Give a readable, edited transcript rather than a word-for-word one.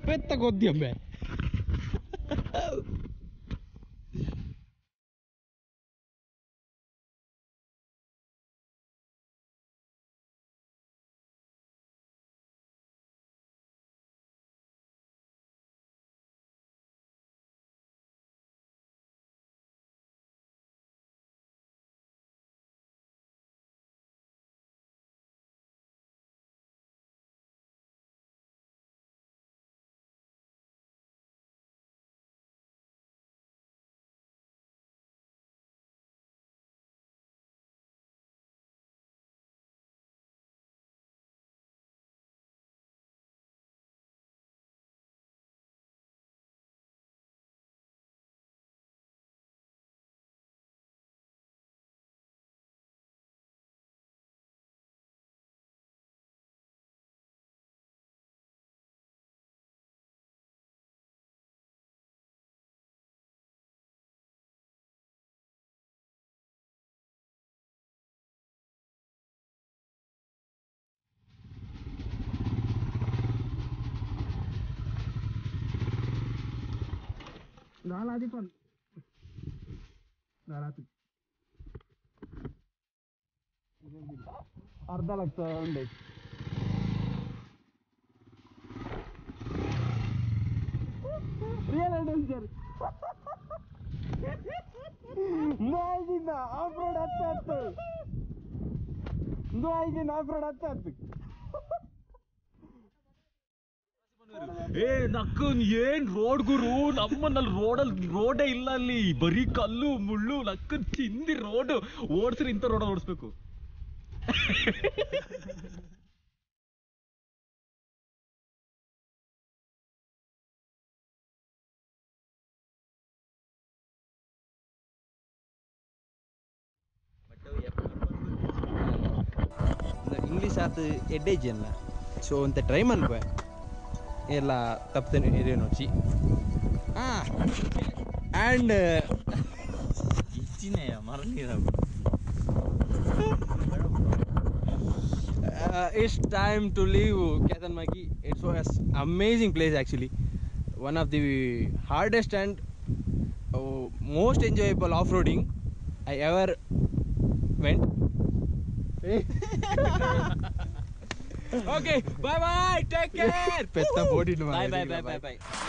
Petta goddiamme. Galadi pun. Galadi. Arda lagta unde. Real adventure. Naidina off-road attatu. Naidina off-road attatu. ನಕ್ಕನ್ ಏನ್ road ಗುರು, ನಮ್ಮನ್ನಲ್ಲಿ ರೋಡೇ ಇಲ್ಲ, ಅಲ್ಲಿ ಬರೀ ಕಲ್ಲು ಮುಳ್ಳು. ನಕ್ಕನ್ ಚಿಂದಿ ರೋಡ್ ಓಡಿಸ್ರಿ, ಇಂಥ ರೋಡ್ ಓಡಿಸ್ಬೇಕು. ಇಂಗ್ಲೀಷ್ ಆತು ಎಡ್ಡೇಜ್ ಅಲ್ಲ, ಸೊ ಅಂತ ಟ್ರೈ ಮಾಡ್ಬೇ ಎಲ್ಲ ತಪ್ಪದೆ ಇದೇನು ಚಿ ಆ್ಯಂಡ್ ಇಚ್ಚಿನೇ ಮರಳಿರ. It's time to leave Ketanmagi. It's an amazing place actually. One of the hardest and most enjoyable off-roading I ever went. Okay, bye bye, take care. Bye bye.